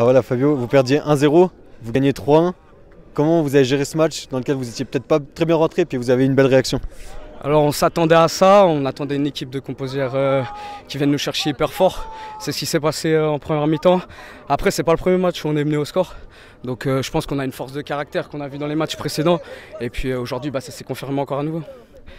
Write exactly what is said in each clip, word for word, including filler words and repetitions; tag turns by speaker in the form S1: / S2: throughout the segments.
S1: Ah voilà Fabio, vous perdiez un zéro, vous gagnez trois un. Comment vous avez géré ce match dans lequel vous étiez peut-être pas très bien rentré puis vous avez une belle réaction?
S2: Alors on s'attendait à ça, on attendait une équipe de composières euh, qui vienne nous chercher hyper fort. C'est ce qui s'est passé euh, en première mi-temps. Après c'est pas le premier match où on est mené au score. Donc euh, je pense qu'on a une force de caractère qu'on a vu dans les matchs précédents. Et puis euh, aujourd'hui bah, ça s'est confirmé encore à nouveau.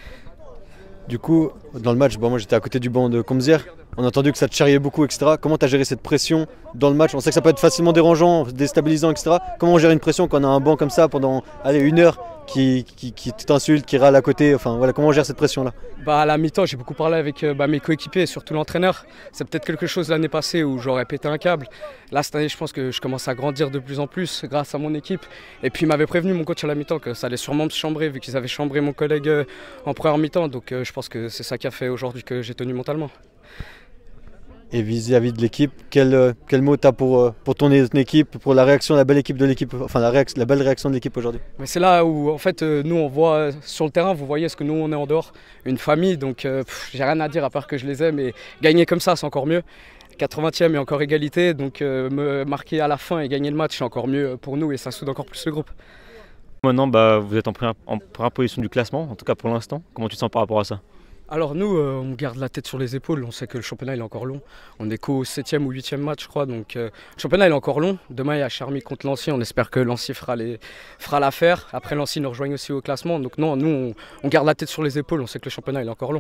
S1: Du coup, dans le match, bon, moi j'étais à côté du banc de Comzières. On a entendu que ça te charriait beaucoup, et cetera. Comment tu as géré cette pression dans le match? On sait que ça peut être facilement dérangeant, déstabilisant, et cetera. Comment on gère une pression quand on a un banc comme ça pendant allez, une heure qui, qui, qui t'insulte, qui râle à côté? Enfin voilà, comment on gère cette pression-là?
S2: Bah, à la mi-temps, j'ai beaucoup parlé avec euh, bah, mes coéquipiers et surtout l'entraîneur. C'est peut-être quelque chose l'année passée où j'aurais pété un câble. Là, cette année, je pense que je commence à grandir de plus en plus grâce à mon équipe. Et puis, il m'avait prévenu, mon coach, à la mi-temps, que ça allait sûrement me chambrer vu qu'ils avaient chambré mon collègue euh, en première mi-temps. Donc, euh, je pense que c'est ça qui a fait aujourd'hui que j'ai tenu mentalement.
S1: Et vis-à-vis de l'équipe, quel, euh, quel mot tu as pour, euh, pour ton équipe, pour la réaction, la belle équipe de l'équipe, enfin la, réaction, la belle réaction de l'équipe aujourd'hui?
S2: Mais c'est là où en fait euh, nous on voit euh, sur le terrain, vous voyez ce que nous on est en dehors, une famille, donc euh, pff, j'ai rien à dire à part que je les aime et gagner comme ça c'est encore mieux. quatre-vingtième et encore égalité, donc euh, me marquer à la fin et gagner le match c'est encore mieux pour nous et ça soude encore plus le groupe.
S3: Maintenant bah, vous êtes en première, en première position du classement, en tout cas pour l'instant. Comment tu te sens par rapport à ça?
S2: Alors nous, euh, on garde la tête sur les épaules, on sait que le championnat il est encore long. On est qu'au septième ou huitième match je crois, donc euh, le championnat il est encore long. Demain il y a Charmy contre Lancy, on espère que Lancy fera, les, fera l'affaire. Après Lancy nous rejoigne aussi au classement, donc non, nous on, on garde la tête sur les épaules, on sait que le championnat il est encore long.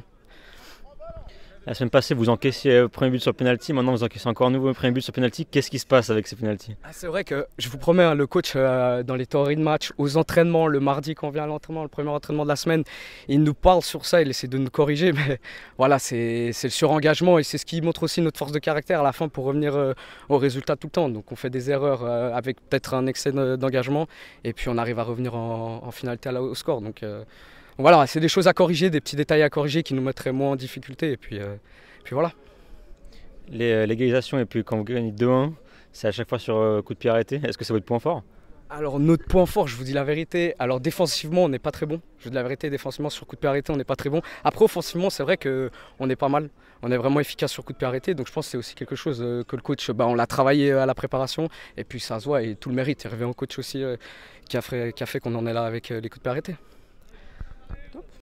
S3: La semaine passée, vous encaissiez le premier but sur penalty, maintenant vous encaissez encore un nouveau premier but sur penalty. Qu'est-ce qui se passe avec ces penalties?
S2: Ah, c'est vrai que je vous promets, hein, le coach euh, dans les théories de match, aux entraînements, le mardi quand on vient à l'entraînement, le premier entraînement de la semaine, il nous parle sur ça, il essaie de nous corriger, mais voilà, c'est le surengagement et c'est ce qui montre aussi notre force de caractère à la fin pour revenir euh, au résultat tout le temps. Donc on fait des erreurs euh, avec peut-être un excès d'engagement et puis on arrive à revenir en, en finalité à la, au score. Donc euh, voilà, c'est des choses à corriger, des petits détails à corriger qui nous mettraient moins en difficulté et puis, euh, puis voilà.
S3: L'égalisation et puis quand vous gagnez deux un, c'est à chaque fois sur euh, coup de pied arrêté. Est-ce que c'est votre point fort?
S2: Alors notre point fort, je vous dis la vérité, alors défensivement on n'est pas très bon. Je vous dis la vérité, défensivement sur coup de pied arrêté on n'est pas très bon. Après offensivement c'est vrai qu'on est pas mal, on est vraiment efficace sur coup de pied arrêté. Donc je pense que c'est aussi quelque chose que le coach, bah, on l'a travaillé à la préparation et puis ça se voit et tout le mérite il revient au coach aussi euh, qui a fait, qui a fait qu'on en est là avec les coups de pied arrêtés.